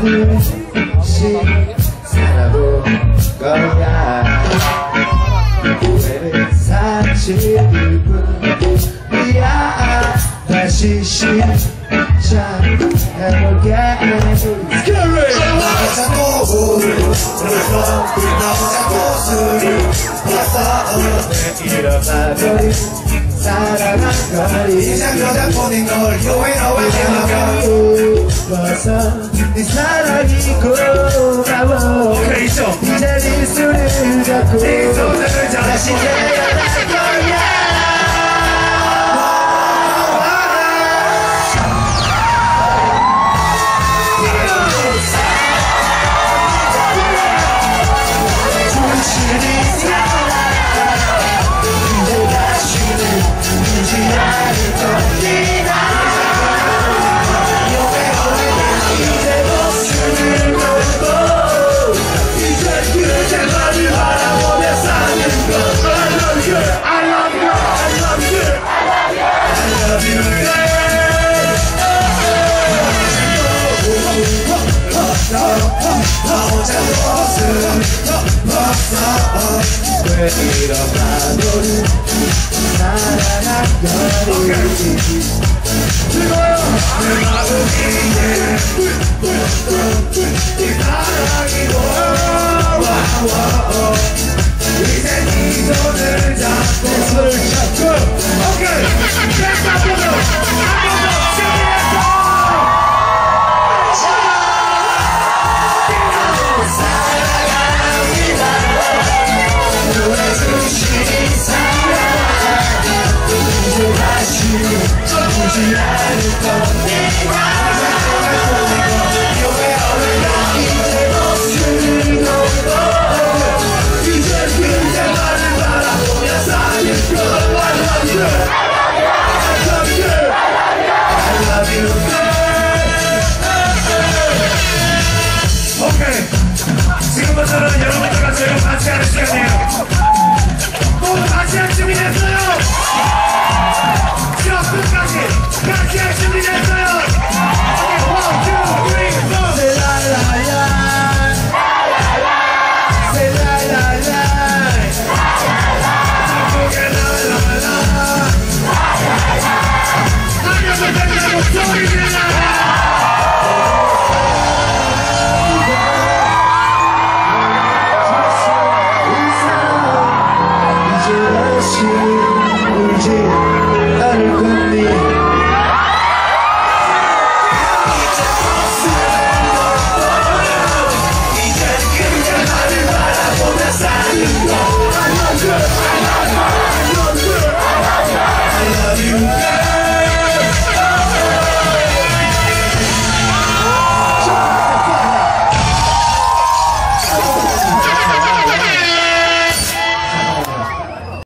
하듯이 살아볼 거야. 후회를 사치일 뿐이야. 다시 시작해볼게. 잃어버린 사랑한 거리 인생 여자뿐인 걸 You ain't always in my 웃어서 네 사랑이 고마워. 이제 네 손을 잡고 다시 태어날 거야. 왜 잃어가고는 사랑한 거리 즐거워요. 내 마음이네 네 사랑이 이제 네 손을 잡고 오케이 주지 않을 거야.